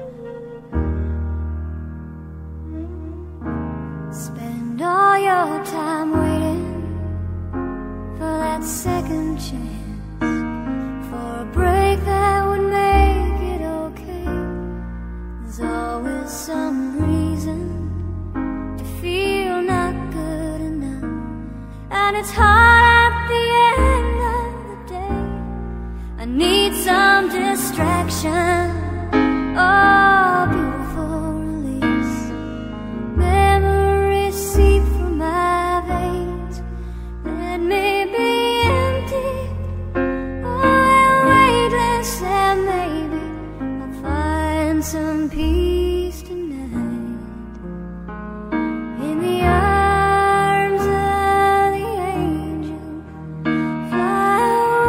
Spend all your time waiting for that second chance, for a break that would make it okay. There's always some reason to feel not good enough, and it's hard at the end of the day. I need some distraction. Oh, beautiful release. Memories seep through my veins. Let me be empty, oh, weightless, and maybe I'll find some peace tonight. In the arms of the angel, fly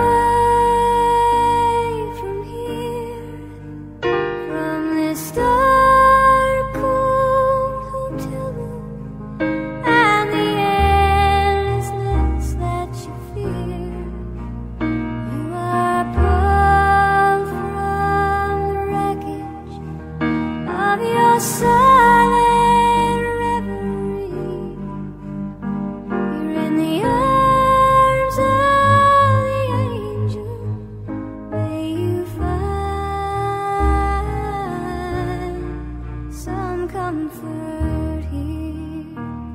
away from here, from this dark, cold hotel room, and the endlessness that you fear. You are pulled from the wreckage of your silent reverie. You're in the arms of the angel. May you find some comfort here.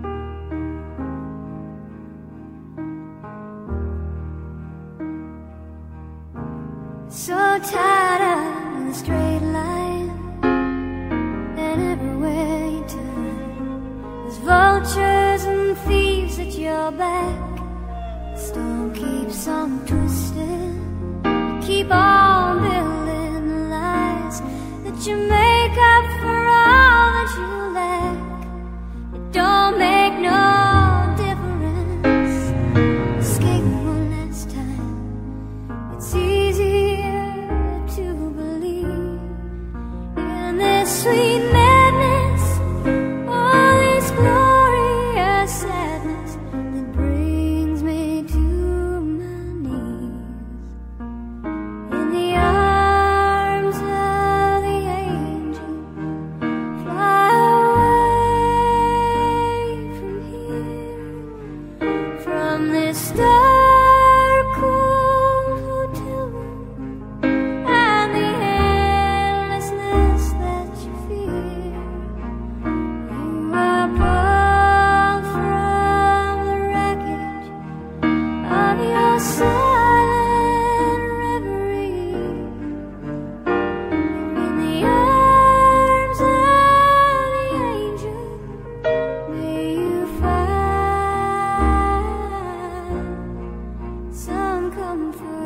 So tired of the straight line, and everywhere you turn, there's vultures and thieves at your back. The storm keeps on twisting. You keep on building the lies that you make up for all that you lack. It don't make no difference. Escape one last time. It's easier to believe in this sweet madness, all this glorious sadness that brings me to my knees. In the arms of the angel, fly away from here, from this dark, cold hotel room, and the endlessness that you fear. You are pulled from the wreckage of your silent reverie. In the arms of the angel, may you find some comfort.